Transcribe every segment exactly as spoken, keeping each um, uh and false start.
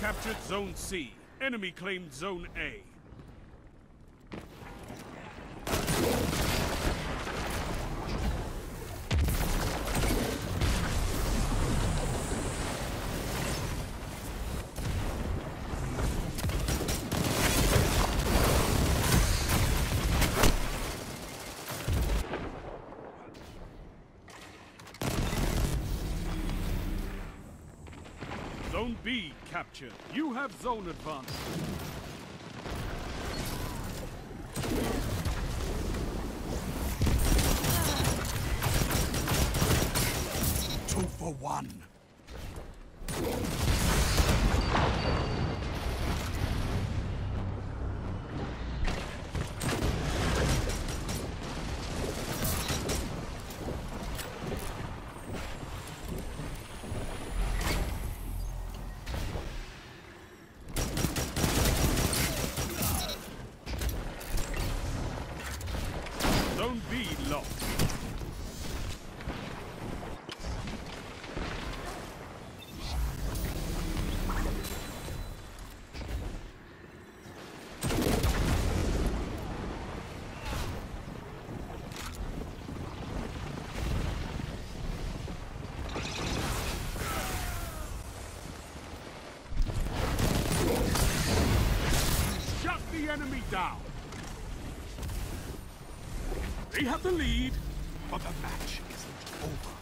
captured Zone C. Enemy claimed Zone A. Zone B captured. You have zone advantage. Two for one. Zone B lost. Shut the enemy down. They have the lead, but the match isn't over.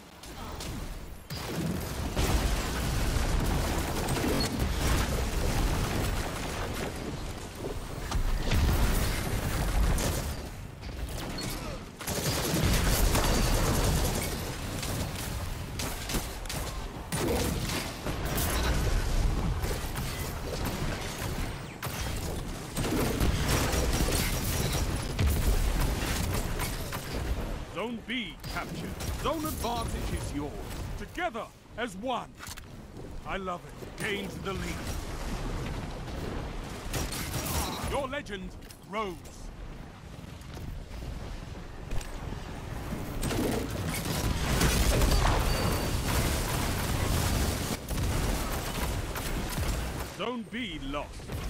Zone B captured. Zone advantage is yours. Together as one. I love it. Gains the lead. Your legend grows. Zone B lost.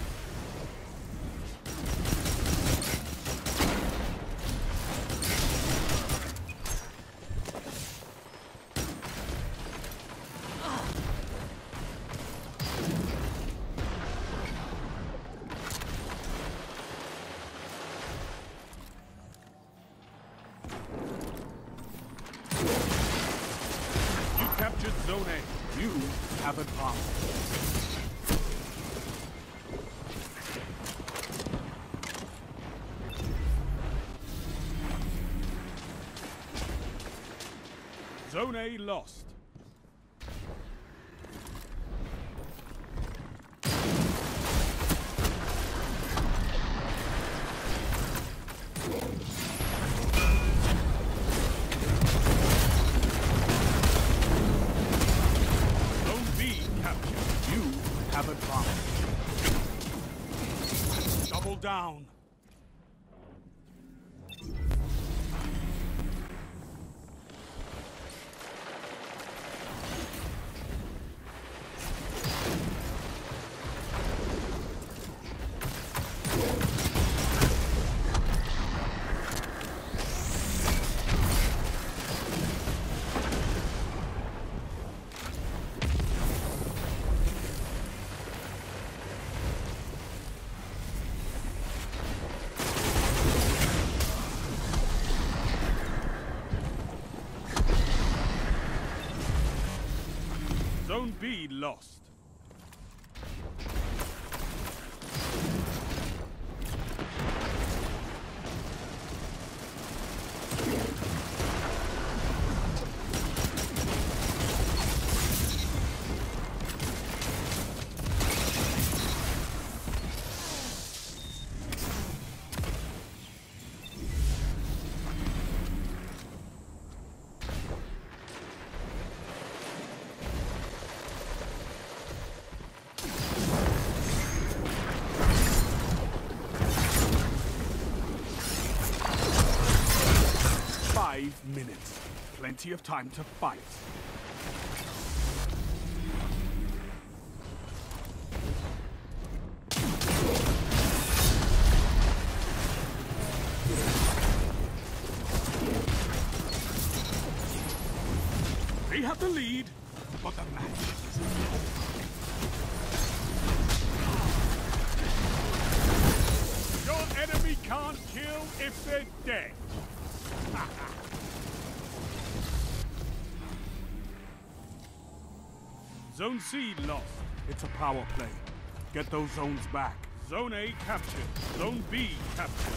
Captured Zone A. You have advantage. Zone A lost. Have advantage. Double down. Zone B lost. Five minutes. Plenty of time to fight. They have the lead, but the match isn't over. Your enemy can't kill if they're dead. Zone C lost. It's a power play. Get those zones back. Zone A captured. Zone B captured.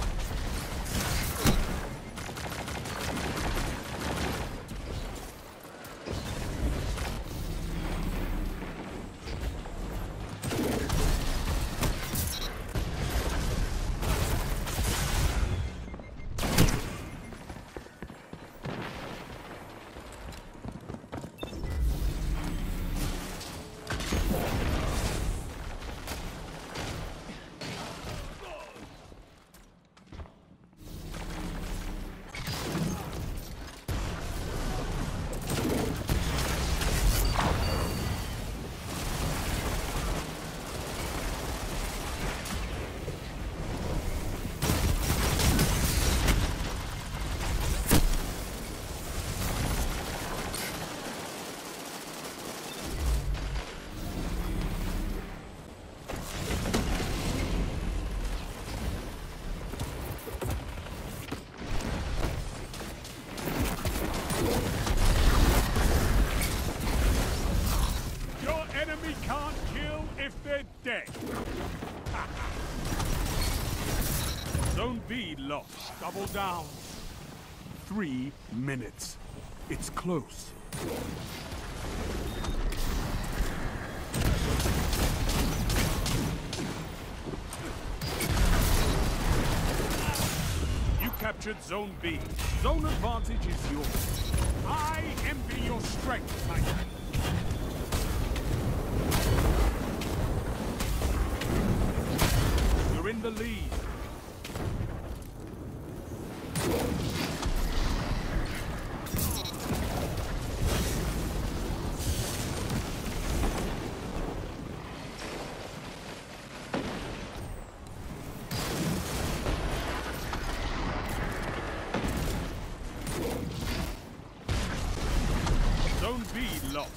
Can't kill if they're dead. Zone B lost. Double down. Three minutes. It's close. You captured Zone B. Zone advantage is yours. I envy your strength, Titan. You're in the lead. Zone B lost.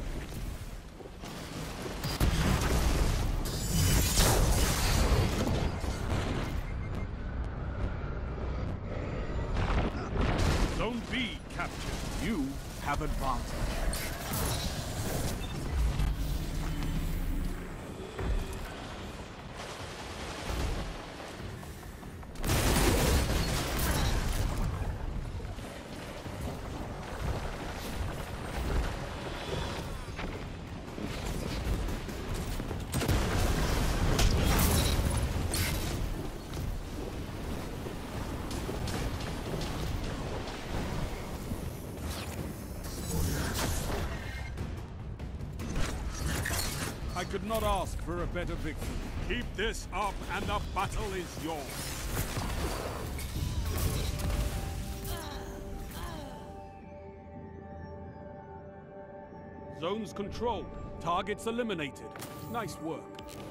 Zone B captured. You have advantage. I could not ask for a better victory. Keep this up and the battle is yours. Zones controlled. Targets eliminated. Nice work.